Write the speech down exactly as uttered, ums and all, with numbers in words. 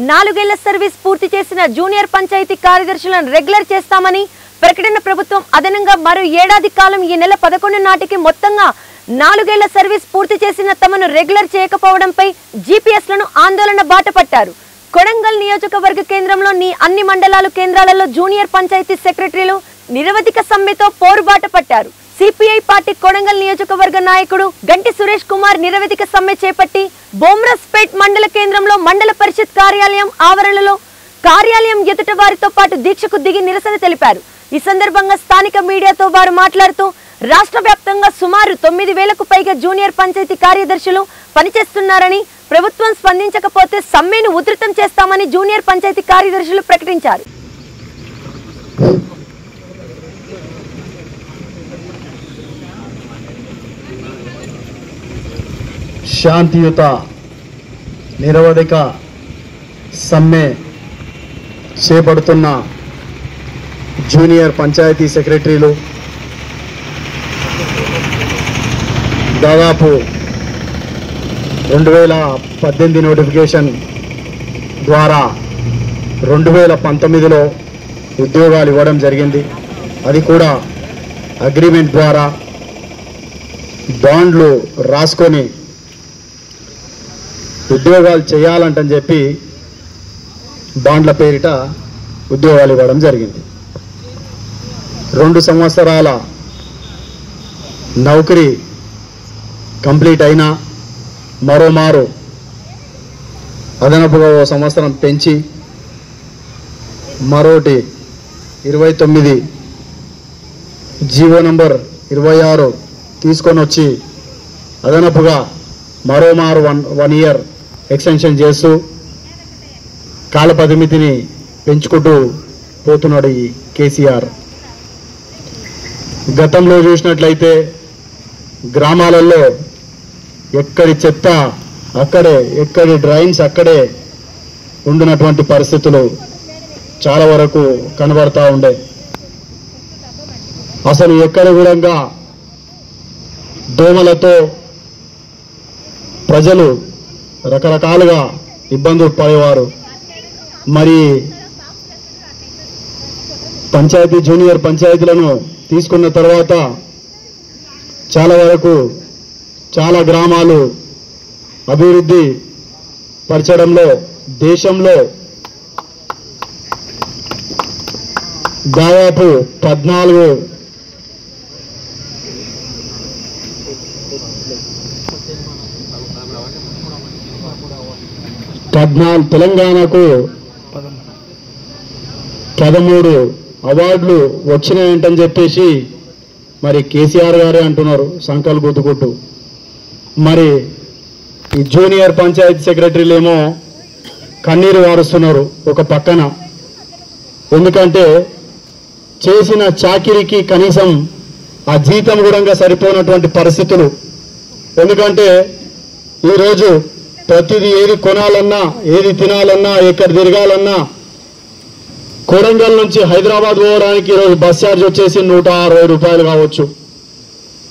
నాలుగేళ్ల సర్వీస్ పూర్తి చేసిన జూనియర్ పంచాయతీ కార్యదర్శులను రెగ్యులర్ చేస్తామని ప్రకటన ప్రభుత్వం అదనంగా మరో ఏడాది కాలం ఈ నెల పదకొండు నాటికి మొత్తంగా నాలుగేళ్ల సర్వీస్ పూర్తి చేసిన తమను రెగ్యులర్ చేయకపోవడంపై జీపీఎస్ లను ఆందోళన బాట పట్టారు. కొడంగల్ నియోజకవర్గ కేంద్రంలోని అన్ని మండలాల కేంద్రాలలో జూనియర్ పంచాయతీ సెక్రటరీలు నిరవధిక సమ్మెతో పోరుబాట పట్టారు. సిపిఐ పార్టీ కొడంగల్ నియోజకవర్గ నాయకుడు గంటి సురేష్ కుమార్ నిరవధిక సమ్మె చేపట్టి బోమ్రస్పేట్ మండల కేంద్రంలో మండల పరిషత్ కార్యాలయం ఆవరణలో కార్యాలయం ఎదుట వారితో పాటు దీక్షకు దిగి నిరసన తెలిపారు. ఈ సందర్భంగా స్థానిక మీడియాతో వారు మాట్లాడుతూ రాష్ట్ర వ్యాప్తంగా సుమారు తొమ్మిది వేలకు పైగా జూనియర్ పంచాయతీ కార్యదర్శులు పనిచేస్తున్నారని, ప్రభుత్వం స్పందించకపోతే సమ్మెను ఉధృతం చేస్తామని జూనియర్ పంచాయతీ కార్యదర్శులు ప్రకటించారు. శాంతియుత నిరవధిక సమ్మె చేపడుతున్న జూనియర్ పంచాయతీ సెక్రటరీలు దాదాపు రెండు వేల పద్దెనిమిది నోటిఫికేషన్ ద్వారా రెండు వేల పంతొమ్మిదిలో ఉద్యోగాలు ఇవ్వడం జరిగింది. అది కూడా అగ్రిమెంట్ ద్వారా బాండ్లు రాసుకొని ఉద్యోగాలు చేయాలంటని చెప్పి బాండ్ల పేరిట ఉద్యోగాలు ఇవ్వడం జరిగింది. రెండు సంవత్సరాల నౌకరీ కంప్లీట్ అయినా మరోమారు అదనపుగా ఓ సంవత్సరం పెంచి మరోటి ఇరవై తొమ్మిది జీవో నంబర్ ఇరవై ఆరు తీసుకొని వచ్చి అదనపుగా మరోమారు వన్ వన్ ఇయర్ ఎక్స్టెన్షన్ చేస్తూ కాల పరిమితిని పెంచుకుంటూ పోతున్నాడు ఈ కేసీఆర్. గతంలో చూసినట్లయితే గ్రామాలలో ఎక్కడి చెత్త అక్కడే, ఎక్కడి డ్రైన్స్ అక్కడే ఉండినటువంటి పరిస్థితులు చాలా వరకు కనబడతా ఉండే. అసలు ఎక్కడ కూడా దోమలతో ప్రజలు రకరకాలుగా ఇబ్బందులు పడేవారు. మరి పంచాయతీ జూనియర్ పంచాయతీలను తీసుకున్న తర్వాత చాలా వరకు చాలా గ్రామాలు అభివృద్ధి పరచడంలో దేశంలో దాదాపు పద్నాలుగు పద్నాలుగు తెలంగాణకు పదమూడు అవార్డులు వచ్చినాయంటని చెప్పేసి మరి కేసీఆర్ గారే అంటున్నారు సంకల్ గుద్దుకుంటూ. మరి ఈ జూనియర్ పంచాయతీ సెక్రటరీలు ఏమో కన్నీరు వారుస్తున్నారు ఒక పక్కన. ఎందుకంటే చేసిన చాకిరికి కనీసం ఆ జీతం కూడా సరిపోయినటువంటి పరిస్థితులు. ఎందుకంటే ఈరోజు ప్రతిదీ ఏది కొనాలన్నా, ఏది తినాలన్నా, ఎక్కడ తిరగాలన్నా కొడంగల్ నుంచి హైదరాబాద్ పోవడానికి ఈరోజు బస్ ఛార్జ్ వచ్చేసి నూట అరవై రూపాయలు కావచ్చు.